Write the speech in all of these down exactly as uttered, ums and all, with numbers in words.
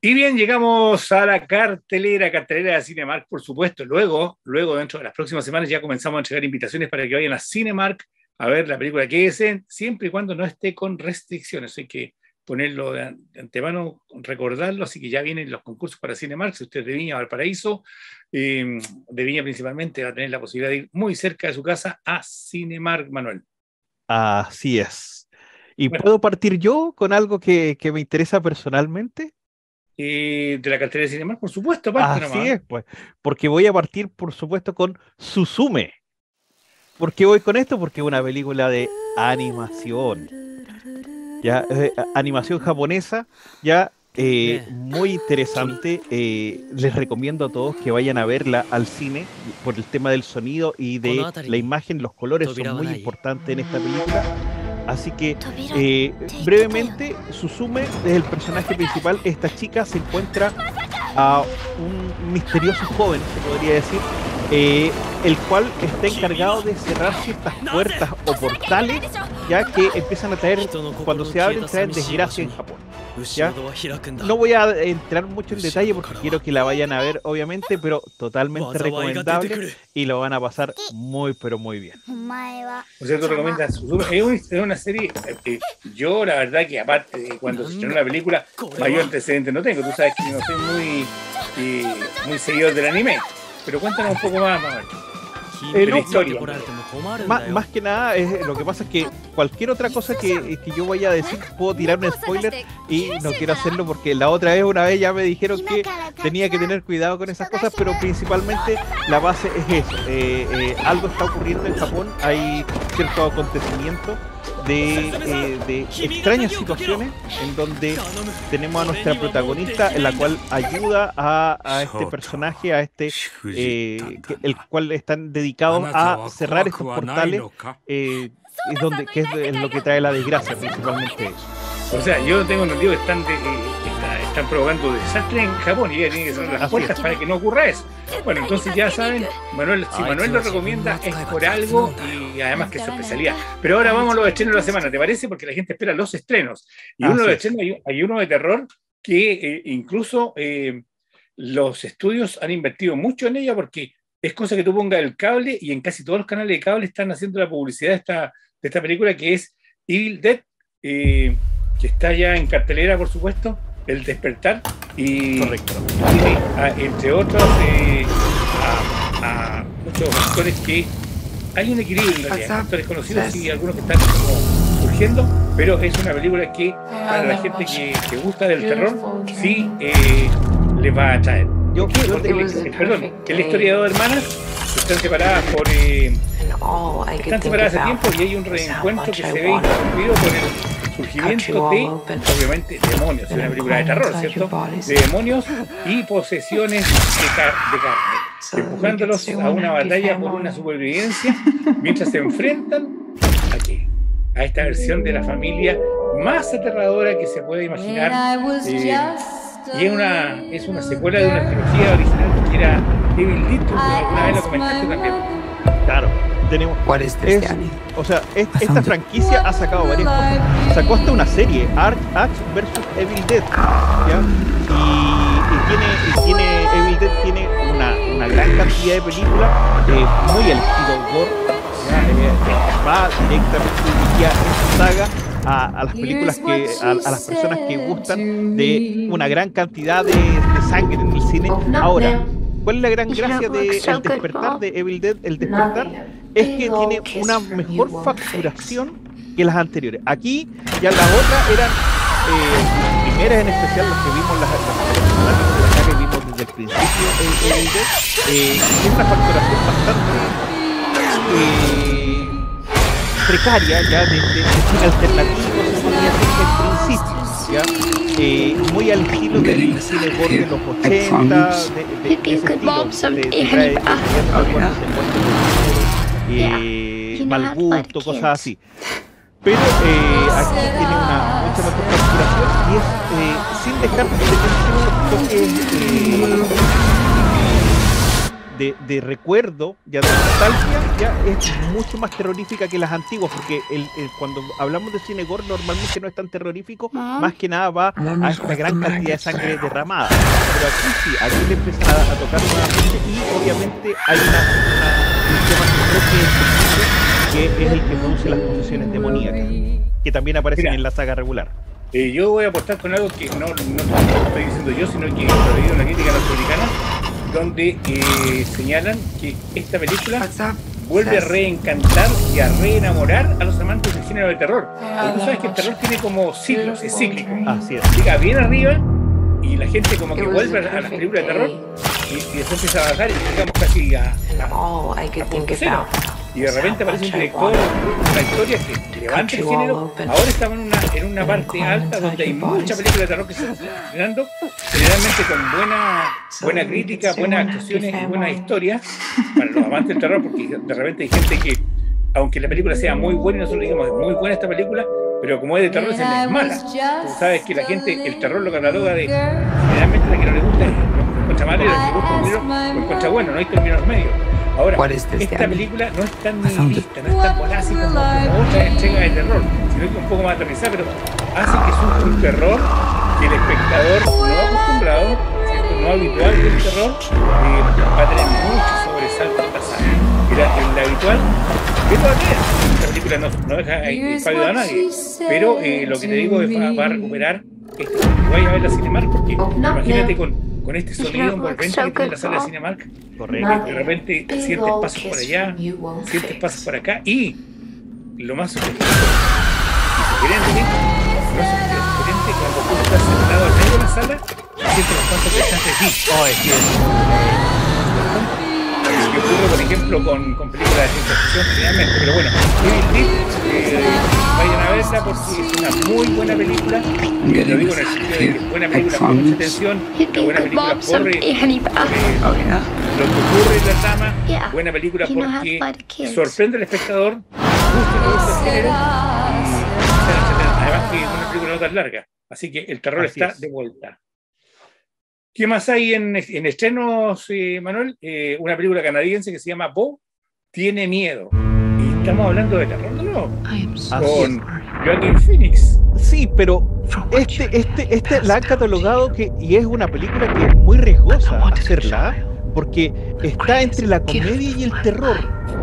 Y bien, llegamos a la cartelera, cartelera de Cinemark, por supuesto. Luego, luego, dentro de las próximas semanas, ya comenzamos a entregar invitaciones para que vayan a Cinemark a ver la película que deseen, siempre y cuando no esté con restricciones. Hay que ponerlo de antemano, recordarlo. Así que ya vienen los concursos para Cinemark. Si usted es de Viña o Valparaíso, eh, de Viña principalmente, va a tener la posibilidad de ir muy cerca de su casa a Cinemark, Manuel. Así es. ¿Y Bueno, puedo partir yo con algo que, que me interesa personalmente? eh, de la cartelera de Cinemark, por supuesto, parte Así nomás. es, pues, porque voy a partir, por supuesto, con Suzume. ¿Por qué voy con esto? Porque es una película de animación, ya, eh, a- animación japonesa, ya, eh, muy interesante. Eh, les recomiendo a todos que vayan a verla al cine por el tema del sonido y de la imagen. Los colores son muy importantes en esta película. Así que, eh, brevemente, Suzume es el personaje principal. Esta chica se encuentra a un misterioso joven, se podría decir, eh, el cual está encargado de cerrar ciertas puertas o portales, ya que empiezan a traer, cuando se abren, traen desgracia en Japón. ¿Ya? No voy a entrar mucho en detalle porque quiero que la vayan a ver, obviamente, pero totalmente recomendable y lo van a pasar muy, pero muy bien. O sea, tú recomiendas Suzume. Es, un- es una serie eh, que yo, la verdad, que aparte de cuando se estrenó la película, mayor antecedente no tengo. Tú sabes que yo no soy muy, eh, muy seguidor del anime. Pero cuéntanos un poco más, Manuel, Eh, de no, la historia. Má- más que nada, es, lo que pasa es que cualquier otra cosa que, que yo vaya a decir, puedo tirar un spoiler y no quiero hacerlo porque la otra vez, una vez ya me dijeron que tenía que tener cuidado con esas cosas, pero principalmente la base es eso. Eh, eh, algo está ocurriendo en Japón, hay ciertos acontecimientos de, eh, de extrañas situaciones en donde tenemos a nuestra protagonista, en la cual ayuda a, a este personaje, a este, eh, que- el cual están dedicados a cerrar estos portales, eh, es donde, que es, de- es lo que trae la desgracia, principalmente eso. O sea, yo tengo entendido que están, de- eh, está- están provocando desastres en Japón y ya tienen que cerrar las Así puertas es. para que no ocurra eso. Bueno, entonces ya saben, Manuel, si Manuel lo recomienda es por algo y además que es su especialidad. Pero ahora vamos a los estrenos de la semana, ¿te parece? Porque la gente espera los estrenos. Y uno de los Así es. estrenos, hay, hay uno de terror que eh, incluso eh, los estudios han invertido mucho en ella porque es cosa que tú pongas el cable y en casi todos los canales de cable están haciendo la publicidad de esta, de esta película que es Evil Dead, eh, que está ya en cartelera, por supuesto, El Despertar, y Correcto. tiene, a- entre otros, eh, a, a muchos actores que hay un equilibrio en realidad, actores conocidos y algunos que están como surgiendo, pero es una película que para la gente que, que gusta del terror, sí eh, les va a atraer. Yo- ¿Por qué? yo Porque te- el- el- perdón, es la historia de dos hermanas que están separadas por... eh, están separadas hace tiempo y hay un reencuentro que se ve interrumpido por el surgimiento de, obviamente, demonios. Es una película de terror, ¿cierto? De demonios y posesiones de, car de carne, empujándolos a una batalla por una supervivencia mientras se enfrentan a qué? A esta versión de la familia más aterradora que se puede imaginar. Eh, y es una, es una secuela de una trilogía original que era Evil Dead, que alguna vez lo comentaste también. Claro, tenemos. What is this, es- Danny? O sea, es- esta franquicia ha sacado varias cosas. Sacó hasta una serie, Ark Axe versus Evil Dead, ¿ya? Y, y tiene, y tiene Evil Dead tiene una, una gran cantidad de películas, eh, muy al estilo gore, ¿ya? Eh, va directamente dirigida esta saga a, a las películas que a, a las personas que gustan de una gran cantidad de, de sangre en el cine. Ahora, ¿cuál es la gran gracia de El Despertar, de Evil Dead? El Despertar es que tiene una mejor facturación que las anteriores. Aquí ya las otras eran eh, las primeras, en especial las que vimos, las, las personajes que vimos desde el principio de Evil Dead, eh, tiene una facturación bastante eh, precaria, ya de, de, de cine alternativo, se podría decir desde el principio, ¿ya? Eh, muy al estilo del cine gore de los ochenta, de, de, de ese estilo, de, de trae- eh, mal gusto, cosas así. Pero eh, aquí tiene una mucha mejor facturación y es eh, sin dejar de tener ciertos toques eh, de, de recuerdo, ya de nostalgia, ya es mucho más terrorífica que las antiguas, porque el, el, cuando hablamos de cine gore normalmente no es tan terrorífico, más que nada va a esta gran cantidad de sangre derramada. Pero aquí sí, aquí le empiezan a, a tocar nuevamente y obviamente hay una, una, un tema que, que es el que produce las posesiones demoníacas, que también aparecen Mira, en la saga regular. Eh, yo voy a apostar con algo que no, no, no lo estoy diciendo yo, sino que lo he leído en la crítica norteamericana, donde eh, señalan que esta película vuelve a reencantar y a reenamorar a los amantes del género de terror. Porque tú sabes que el terror tiene como ciclos, es cíclico. Así es. Llega bien arriba y la gente como que vuelve a las películas de terror y, y después empieza a bajar y llegamos casi a, a, a punto cero. Y de repente aparece un director, una historia que levanta el género. Ahora estamos en una, en una parte alta donde hay mucha película de terror que se está estrenando, generalmente con buena, buena crítica, buenas actuaciones y buenas historias para los amantes del terror, porque de repente hay gente que, aunque la película sea muy buena y nosotros digamos es muy buena esta película, pero como es de terror se les es mala. Tú sabes que la gente, el terror lo cataloga de, generalmente la que no le gusta lo encuentra mal y la que le gusta un libro lo encuentra bueno, no hay términos medios. Ahora, esta película no es tan nihilista, no es tan volátil como, como otras entregas de terror, sino que un poco más aterrizada, pero hace que surja un terror que el espectador no acostumbrado, ¿cierto? No habitual del terror, eh, va a tener muchos sobresaltos en la sala. Era el habitual, que todavía esta película no, no deja inválido a nadie, pero eh, lo que te digo es va, va a recuperar esto. Vaya a ver la Cinemark, porque imagínate con con este sonido envolvente que tiene la sala de Cinemark, correcto, de repente sientes pasos por allá, sientes pasos por acá, y lo más sorprendente, sugerente, lo más sugerente, cuando tú estás sentado al medio de la sala, sientes los pasos que están de ti. Oh, es que que ocurre, por ejemplo, con, con películas de ciencia ficción generalmente, pero bueno, eh, vayan a verla porque es una muy buena película, y lo digo en el sentido de que es buena película con mucha tensión, una buena película por eh, lo que ocurre en la trama, buena película porque sorprende al espectador, gusta el gusto del género, y además que es una película no tan larga, así que el terror Así está es. de vuelta. ¿Qué más hay en, en estrenos, eh, Manuel? Eh, una película canadiense que se llama Bo tiene miedo. Y estamos hablando de terror, ¿no? Con Joaquin Phoenix. Sí, pero este, este, este la han catalogado que, y es una película que es muy riesgosa hacerla, porque está entre la comedia y el terror.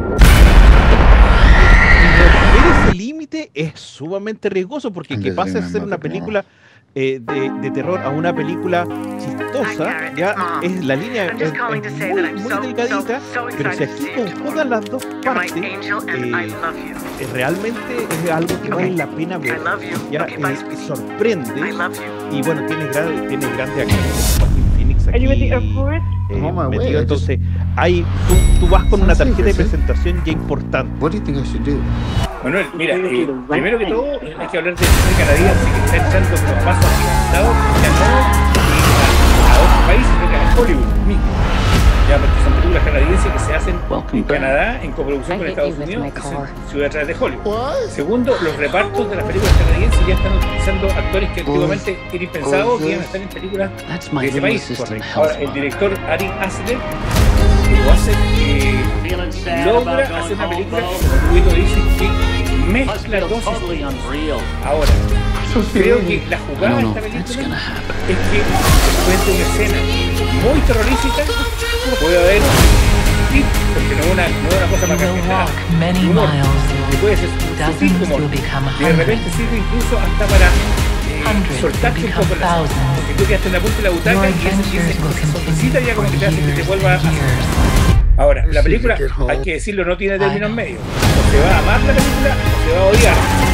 Y ese límite es sumamente riesgoso, porque que pase a ser una película Eh, de, de terror a una película chistosa, ya es la línea es, es muy, muy delgadita, pero si aquí conjugan las dos partes, eh, eh, realmente es algo que vale la pena ver, ya eh, sorprende, y bueno, tiene, gran, tiene grande actores, Phoenix aquí, eh, metido, entonces hay, tú, tú vas con una tarjeta de presentación ya importante. Manuel, mira, eh, primero que todo hay que hablar del cine canadiense que está echando los pasos agigantados ya no a, a otros países, sino que a Hollywood mismo. Ya, porque son películas canadienses que se hacen en Canadá en coproducción con Estados Unidos y ciudad atrás de Hollywood. Segundo, los repartos de las películas canadienses ya están utilizando actores que antiguamente era impensado que iban a estar en películas de ese país. Ahora, el director Ari Aster lo hace, eh, logra hacer una película que, como tú dices, que mezcla dos historias. Ahora, creo que la jugada de esta película es que después de una escena muy terrorífica puede haber sí, porque no es una, no es una cosa para carcajadas, humor, que puede ser un sutil humor, y de repente sirve incluso hasta para eh, soltarte un poco la zona, porque tú quedaste en la punta de la butaca y esa sonrisita ya como que te hace que te vuelva a hacer. Ahora, la película, hay que decirlo, no tiene términos medios. O se va a amar la película o se va a odiar.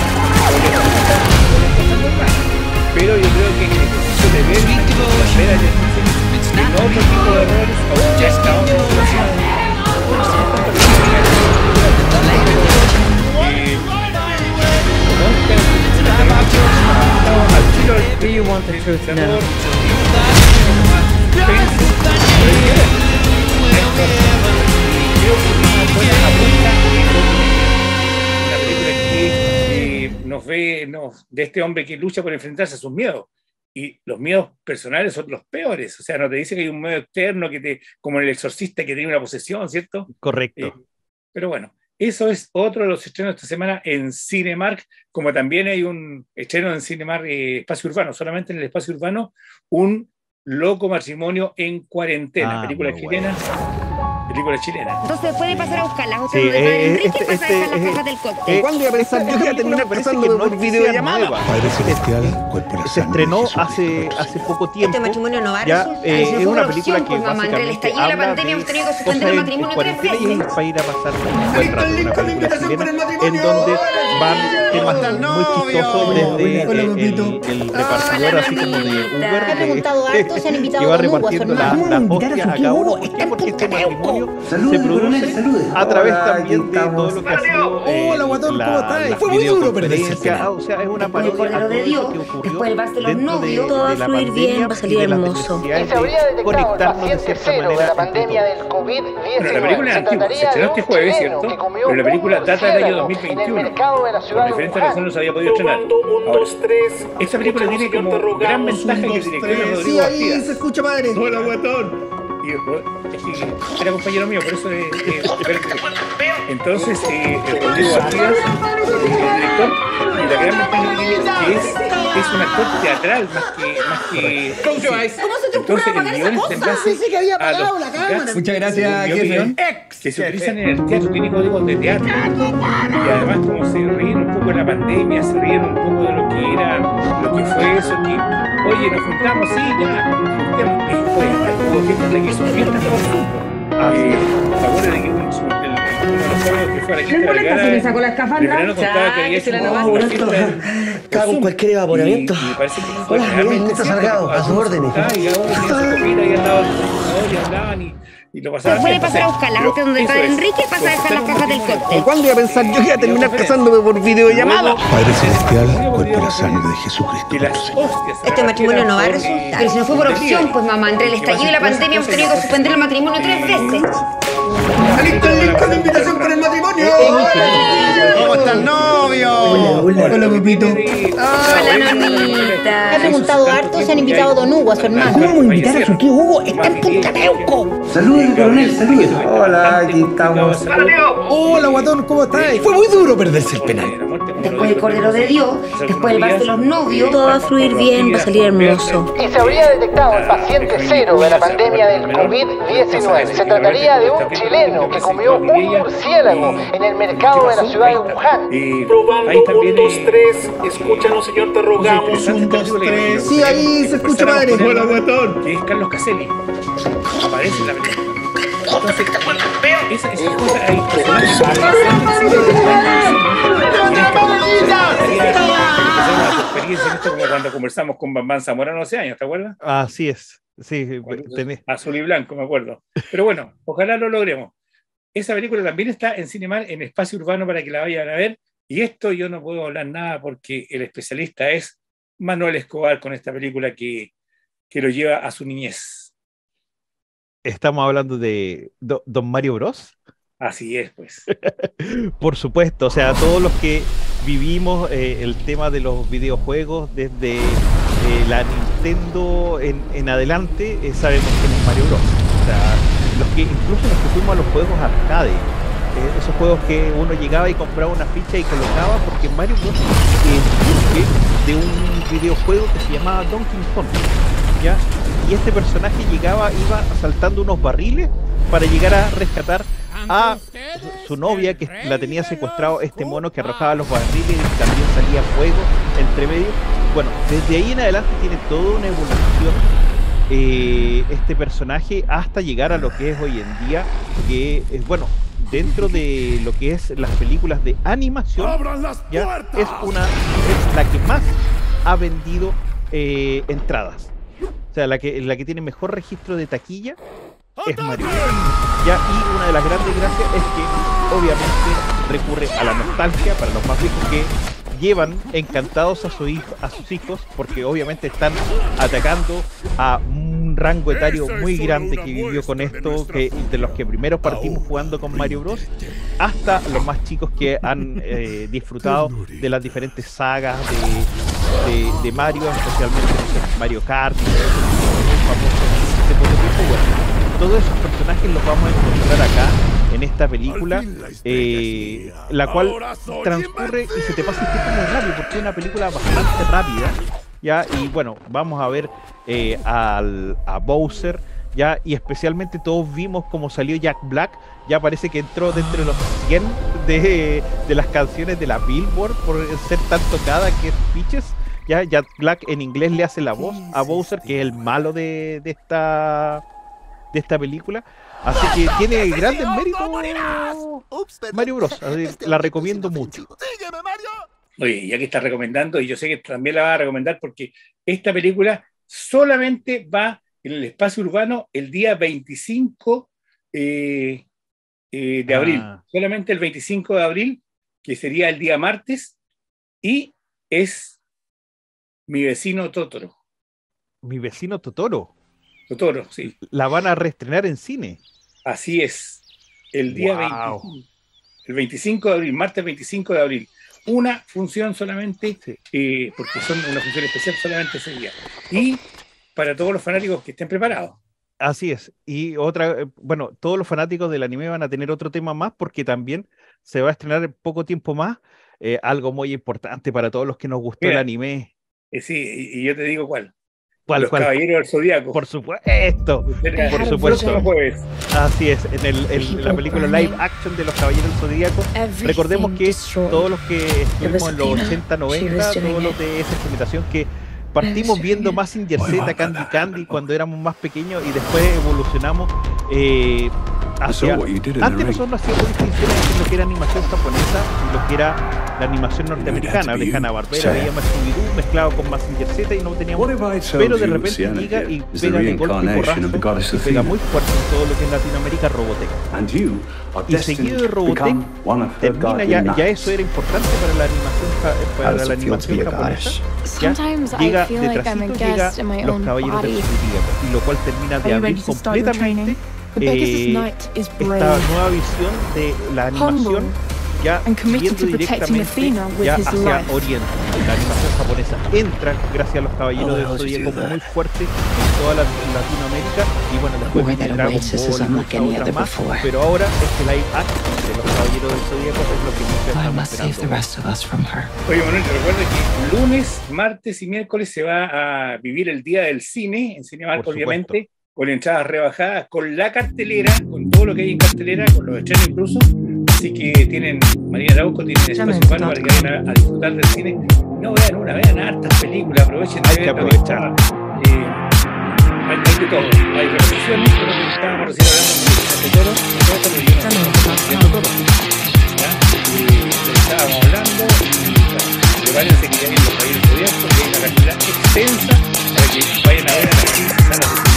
Pero yo creo que el ejercicio de ver las veras de en otro tipo de errores, o ya está otra situación. Do you want the truth now? Una película que eh, nos ve nos, de este hombre que lucha por enfrentarse a sus miedos y los miedos personales son los peores. O sea, no te dice que hay un miedo externo, que te, como en El Exorcista, que tiene una posesión, ¿cierto? Correcto. Eh, pero bueno, eso es otro de los estrenos de esta semana en Cinemark, como también hay un estreno en Cinemark eh, Espacio Urbano, solamente en el Espacio Urbano, un Loco Matrimonio en Cuarentena, Ah, película muy chilena. bueno. Película chilena. Entonces puede pasar a buscarlas. Usted Sí, donde está eh, Enrique este- pasa a dejar este- las cajas del cóctel. eh, ¿Cuándo iba a pensar yo que iba a terminar casándome por videollamada? Padre Celestial, cuerpo y la Se sangre estrenó de Jesucristo hace, por hace siempre. poco tiempo. Este matrimonio no va a Ya, resultar. eh, Si no es fue una por película opción, que pues, mamá, entre el básicamente estallido de la habla pandemia de hemos tenido que cosas suspender el en- en matrimonio tres cuarentena y veces. es para ir a pasar un buen rato, una película chilena en donde van temas muy chistosos desde eh, el, el repartidor así como de Uber Ha preguntado de- harto si han invitado que va a Don Hugo, a su repartiendo la, hermano. la ¿Cómo invitar a hostia su a tío cada uno. Hugo? ¿Por qué? Está Porque este Cateuco. matrimonio Salude, se produce coronel, salude. a través Hola, también aquí de todo estamos. lo que ha sido eh, Hola, guatón, la, ¿cómo estás? la Fue muy duro perderse el videoconferencia. penal. Ah, o sea, es una Después del parodia a Cordero todo de eso Dios, que ocurrió después del vals de los dentro de, novios, todo va a de la fluir pandemia bien, va a salir y de la hermoso. necesidad Y se habría de detectado el conectarnos de paciente cierta cero de manera la entre pandemia todos. del COVID Bueno, la diecinueve. película es Se antigua, se trataría estrenó de este un jueves, chileno ¿cierto? que comió Pero la película un data del año murciélago dos mil en el veintiuno. mercado de la Por ciudad de diferentes razones no se había podido estrenar. Ahora, esta película tiene como gran ventaja que el director es Rodrigo Sí, ahí Bastida. se escucha, padre. Hola, guatón. Y, y era compañero mío, por eso es, es, entonces eh, el Rodrigo Bastidas, el director, y la gran ventaja que tiene es que es un actor teatral más que más que Close your eyes. ¿Cómo se te ocurre entonces el apagar guión esa está en cosa? base Pensé que había a apagado los la cámara. gags, Muchas gracias, según mi jefe. opinión, Ex que se jefe. utilizan en el teatro, tiene códigos de teatro. Y además como se ríen un poco de la pandemia, se ríen un poco de lo que era, lo que fue eso, que oye, nos juntamos, sí, ya, nos juntamos. Y fue, hubo gente que hizo fiestas por Zoom. Ah, sí. ¿Te de que un, el, uno de los jóvenes que fue a la Quinta Vergara, se le sacó la escafandra. de verano contaba que había hecho Se la una nomás. fiesta en- Cago en cualquier evaporamiento. Y, y parece que fue Hola, realmente bien, está cierto, Salgado, porque a sus órdenes. Ah, y cada uno tenía su comida y al lado del computador y hablaban y, y lo pasaban Puede bien. pasar a buscarlas. Pero Usted donde eso está es, Enrique pasa a dejar las cajas del cóctel. ¿Cuándo iba a pensar yo que iba a terminar casándome por videollamada? Padre Celestial, cuerpo y la sangre de Jesucristo que por las siempre. hostias se Este matrimonio no va a repartieran resultar. por, Pero si no fue por eh, opción, pues mamá, entre el estallido y la pandemia hemos tenido que suspender el matrimonio tres veces. ¡Listo el link con la invitación para el matrimonio! ¿Cómo está el novio? Hola, hola. Hola, Pepito. Hola, nonita. Ha preguntado harto si han invitado a Don Hugo, a su hermano. ¿Cómo invitar a su tío Hugo? Está en Punta Teuco. Salude, coronel, salude. Hola, aquí estamos. Hola, guatón, ¿cómo estás? Fue muy duro perderse el penal. Después del Cordero de Dios, después del vals de los novios. Todo va a fluir bien, va a salir hermoso. Y se habría detectado el paciente cero de la pandemia del COVID diecinueve. Se trataría de un chileno que comió un murciélago en el mercado de la ciudad de Wuhan. Ahí también tres, escúchanos, señor, te rogamos. Un, dos, tres. Sí, ahí se escucha, padre. Hola, guatón. Que es Carlos Caselli. Aparece en la película. Entonces, esa, esa cosa hay personajes experiencia en esto como cuando conversamos con Bambán Zamorano hace años, ¿te acuerdas? Así es. Sí, tenés. Azul y blanco, me acuerdo. Pero bueno, ojalá lo logremos. Esa película también está en Cinemark, en Espacio Urbano, para que la vayan a ver. Y esto yo no puedo hablar nada porque el especialista es Manuel Escobar con esta película que, que lo lleva a su niñez. Estamos hablando de Do- Don Mario Bros. Así es, pues. Por supuesto, o sea, todos los que vivimos eh, el tema de los videojuegos desde eh, la Nintendo en, en adelante, eh, sabemos que es Mario Bros. O sea, los que, incluso los que fuimos a los juegos arcade, eh, esos juegos que uno llegaba y compraba una ficha y colocaba, porque Mario Bros. Es de un videojuego que se llamaba Donkey Kong, ¿ya? Y este personaje llegaba, iba saltando unos barriles para llegar a rescatar a su, su novia, que la tenía secuestrado este mono que arrojaba los barriles y también salía fuego entre medio. Bueno, desde ahí en adelante tiene toda una evolución eh, este personaje hasta llegar a lo que es hoy en día, que es, bueno, dentro de lo que es las películas de animación, ya es una es la que más ha vendido eh, entradas. O sea, la que, la que tiene mejor registro de taquilla es Mario. Ya, y una de las grandes gracias es que obviamente recurre a la nostalgia para los más viejos que llevan encantados a, su hijo, a sus hijos, porque obviamente están atacando a un rango etario muy grande que vivió con esto, que de los que primero partimos jugando con Mario Bros, hasta los más chicos que han eh, disfrutado de las diferentes sagas de de, de Mario, especialmente no sé, Mario Kart, y todo eso, muy famoso de poco tiempo. Bueno, todos esos personajes los vamos a encontrar acá en esta película, eh, la cual transcurre y se te pasa el tiempo muy rápido porque es una película bastante rápida, ya, y bueno, vamos a ver eh, al, a Bowser, ya, y especialmente todos vimos cómo salió Jack Black. Ya parece que entró dentro de los cien de, de las canciones de la Billboard por ser tan tocada que es Peaches. Ya Jack Black en inglés le hace la voz a Bowser, que es el malo de, de esta de esta película. Así que tiene grandes méritos Mario Bros. La recomiendo mucho. Oye, ya que estás recomendando, y yo sé que también la vas a recomendar porque esta película solamente va en el espacio urbano el día veinticinco eh, eh, de abril. Ah. Solamente el veinticinco de abril, que sería el día martes, y es Mi vecino Totoro. Mi vecino Totoro. Totoro, sí. La van a reestrenar en cine. Así es. El día wow. veinticinco, el veinticinco de abril, martes veinticinco de abril. Una función solamente, sí. eh, porque son una función especial solamente ese día. Y para todos los fanáticos que estén preparados. Así es. Y otra, bueno, todos los fanáticos del anime van a tener otro tema más porque también se va a estrenar en poco tiempo más eh, algo muy importante para todos los que nos gustó. Mira, el anime. Eh, sí, y, y yo te digo cuál. ¿Cuál, Los cuál? Caballeros del Zodíaco. Por supuesto. Por supuesto. Jueves. Así es. En, el, en la película live action de Los Caballeros del Zodíaco, recordemos que todos los que estuvimos en los ochenta, noventa, todos los de esa implementación que partimos viendo Mazinger Z, Candy Candy cuando éramos más pequeños y después evolucionamos eh, hacia... Antes nosotros hacíamos distinciones entre lo que era animación japonesa y lo que era la animación norteamericana de Hanna-Barbera. Veíamos Scooby-Doo mezclado con Mazinger Z y no teníamos... Pero de repente llega y pega de golpe y porrazo y pega muy fuerte en todo lo que es Latinoamérica, Robotech. Y seguido de Robotech termina, ya, ya eso era importante para la animación, para la animación japonesa. Ya llega detrásito, llega Los Caballeros del Zodíaco, y lo cual termina de abrir completamente eh, esta nueva visión de la animación, ya viendo directamente ya hacia Oriente. La animación japonesa entra gracias a Los Caballeros del Zodíaco muy fuerte en toda la, Latinoamérica, y bueno, después viene Dragon Ball y muchas otras más, pero ahora este live action de Los Caballeros del Zodíaco es lo que muchos estamos esperando. Oye, Manuel, recuerda que lunes, martes y miércoles se va a vivir el Día del Cine en Cinemark, obviamente, con entradas rebajadas, con la cartelera, con todo lo que hay en cartelera, con los estrenos incluso. Así que tienen, Marina Araujo, tienen espacio urbano para que vayan a, a disfrutar del cine. No vean una, vean hartas películas, aprovechen de hay que aprovechar. Eh, hay, hay de todo, hay repeticiones, pero que estábamos recién hablando de Totoro, de todo lo que Totoro. Estábamos hablando, y prepárense que ya vienen Los Caballeros del Zodíaco, porque hay una cantidad extensa para que vayan a ver a las quince salas de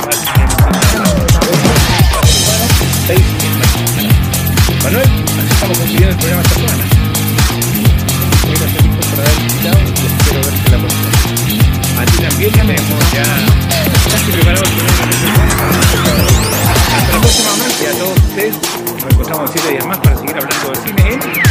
cine. Manuel, así estamos consiguiendo el programa esta semana. Voy a hacer listo para dar el invitado y espero verte la próxima. A ti también ya tenemos ya casi preparado el programa. Hasta la próxima, Manuel, y a todos ustedes nos encontramos en siete días más para seguir hablando de cine en